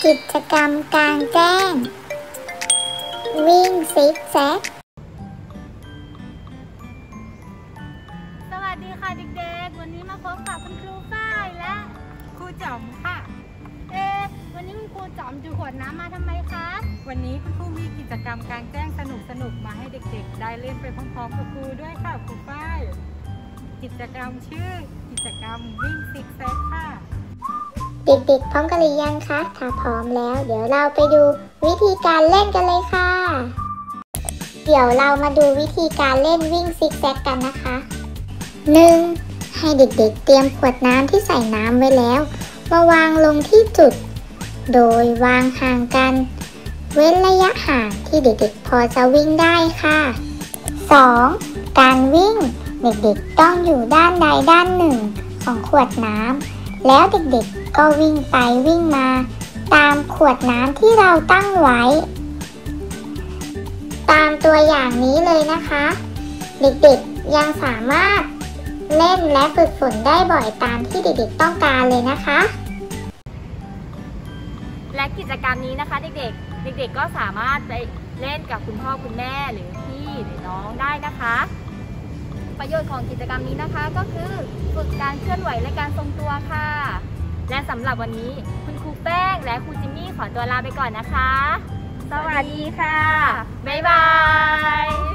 กิจกรรมกลางแจ้งวิ่งซิกแซกสวัสดีค่ะเด็กๆวันนี้มาพบกับคุณครูฝ้ายและครูจ๋อมค่ะวันนี้คุณครูจ๋อมถือขวดน้ำมาทำไมคะวันนี้คุณครูมีกิจกรรมกลางแจ้งสนุกๆมาให้เด็กๆได้เล่นไปพร้อมๆกับครูด้วยค่ะครูฝ้ายกิจกรรมชื่อกิจกรรมวิ่งซิกแซกค่ะเด็กๆพร้อมกันหรือยังคะถ้าพร้อมแล้วเดี๋ยวเราไปดูวิธีการเล่นกันเลยค่ะเดี๋ยวเรามาดูวิธีการเล่นวิ่งซิกแซกกันนะคะ 1. ให้เด็กๆเตรียมขวดน้ำที่ใส่น้ำไว้แล้วมาวางลงที่จุดโดยวางห่างกันเว้นระยะห่างที่เด็กๆพอจะวิ่งได้ค่ะ 2. การวิ่งเด็กๆต้องอยู่ด้านใดด้านหนึ่งของขวดน้ำแล้วเด็กๆก็วิ่งไปวิ่งมาตามขวดน้ำที่เราตั้งไว้ตามตัวอย่างนี้เลยนะคะเด็กๆยังสามารถเล่นและฝึกฝนได้บ่อยตามที่เด็กๆต้องการเลยนะคะและกิจกรรมนี้นะคะเด็กๆก็สามารถไปเล่นกับคุณพ่อคุณแม่หรือพี่หรือน้องได้นะคะประโยชน์ของกิจกรรมนี้นะคะก็คือฝึกการเคลื่อนไหวและการทรงตัวค่ะและสำหรับวันนี้คุณครูแป้งและครูจิมมี่ขอตัวลาไปก่อนนะคะสวัสดีค่ะบ๊ายบาย